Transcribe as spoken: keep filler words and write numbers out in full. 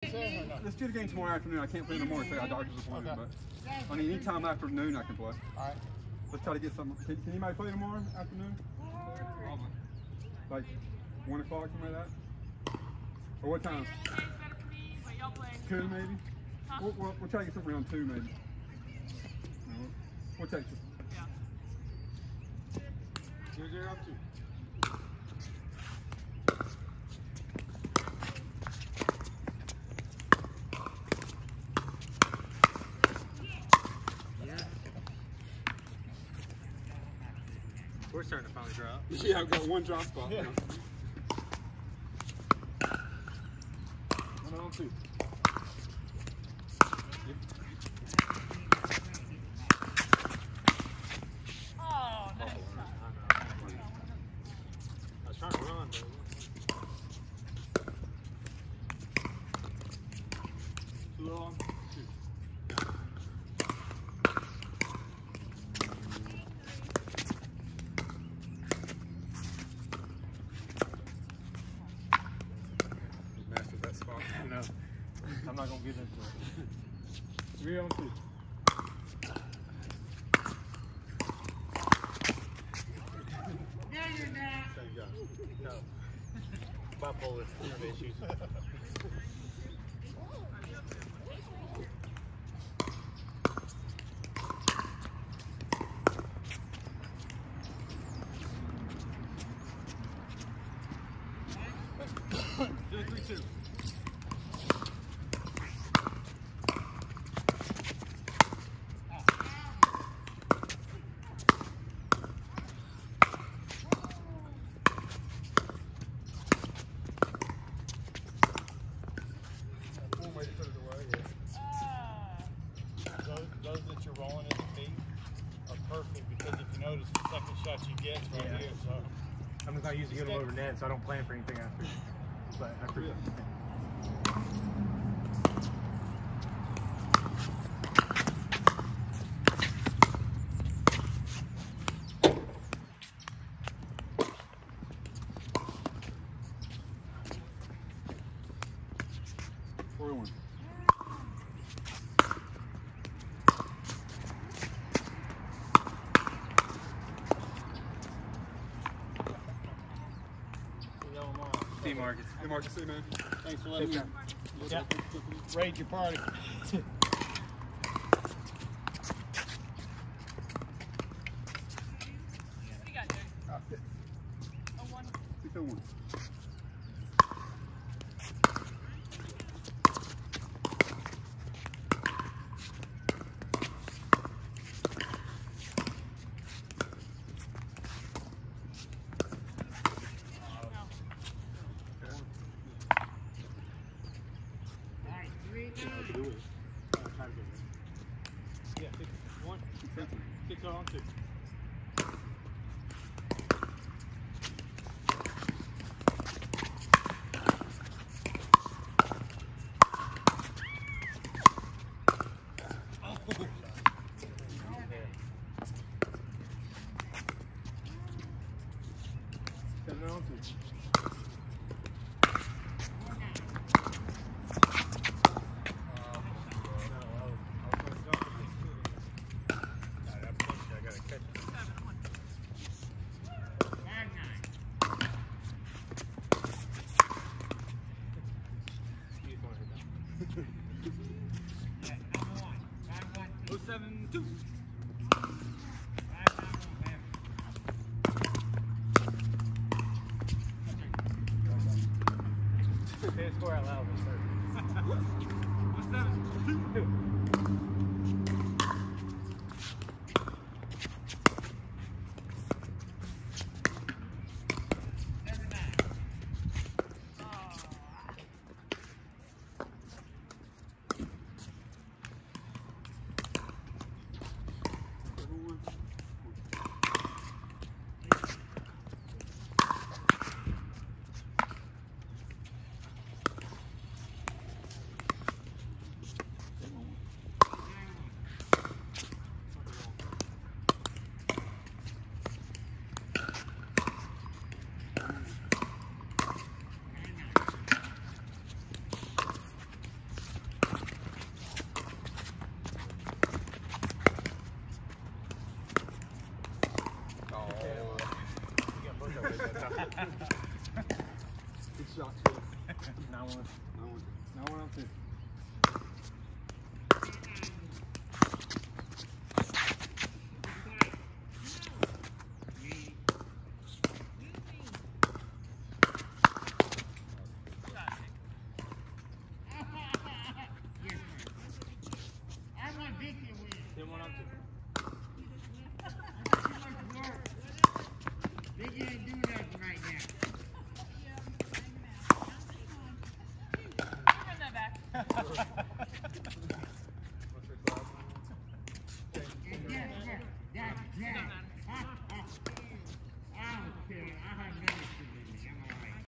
say? Let's do the game tomorrow afternoon. I can't play in the morning, so I got doctor's appointment. Okay. But I mean, anytime after noon I can play. All right. Let's try to get something. Can, can anybody play tomorrow afternoon? Like one o'clock, something like that? Or what time? Two maybe? Huh? We'll, we'll, we'll try to get something around two maybe. No, we'll take you. Yeah. Zero, zero, two. We're starting to finally drop. Yeah, I've got one drop spot. Yeah. Now. One on two. Yep. Oh, nice. I was trying to run, but Too long. Two. Mastered that spot. you know, I'm not gonna get into it. Three on two. Same guy. No. Bipolar issues. Two, three, two. One way to put it away, yeah. Those, those that you're rolling at the feet are perfect because if you notice the second shot you get is right Yeah. here. So I'm just not used to get them over net, so I don't plan for anything after. But I appreciate it. Four one. See Marcus. Hey Marcus, see man. thanks for letting me. Take Yeah. Raid your party. Ah, six. Six oh one. Yeah, six, one, six on two. Seven on two. Oh seven two. Say the score out loud. Oh seven two. Nine one. Nine one. Nine one out two.